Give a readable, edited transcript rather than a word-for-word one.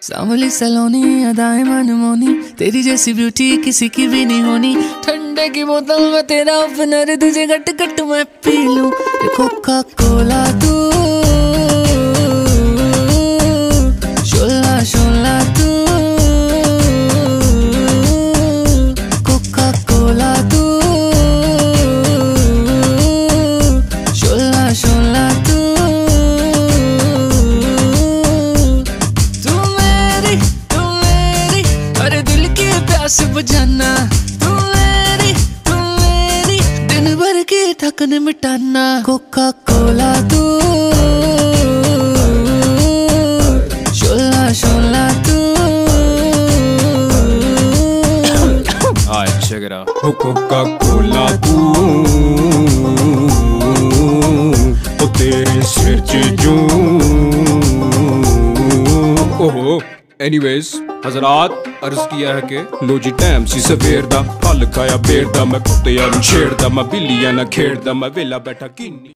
सांवली सलोनी अदाएं मनमोनी, तेरी जैसी ब्यूटी किसी की भी नहीं होनी। ठंडे की बोतल में तेरा ओपनर, तुझे गट गट मैं पी लूं। कोका कोला तू, शोला शोला तू, कोका कोला तू, शोला शोला तू। प्यास बुझाना, तू मेरी दिन भर की थकन मिटाना। कोका कोला तू, शोला शोला तू। Alright, check it out. Coca Cola Tu, ओ तेरे सिर च जूं। ओहो, anyways, हज़रात अर्ज किया है कि लो जी टाइम सी सवेर दा, फल खाया बेर दा, मैं कुत्ते नूं छेड़दा, मैं बिल्लियां नाल खेड़दा, मैं वेला बैठा किन्नी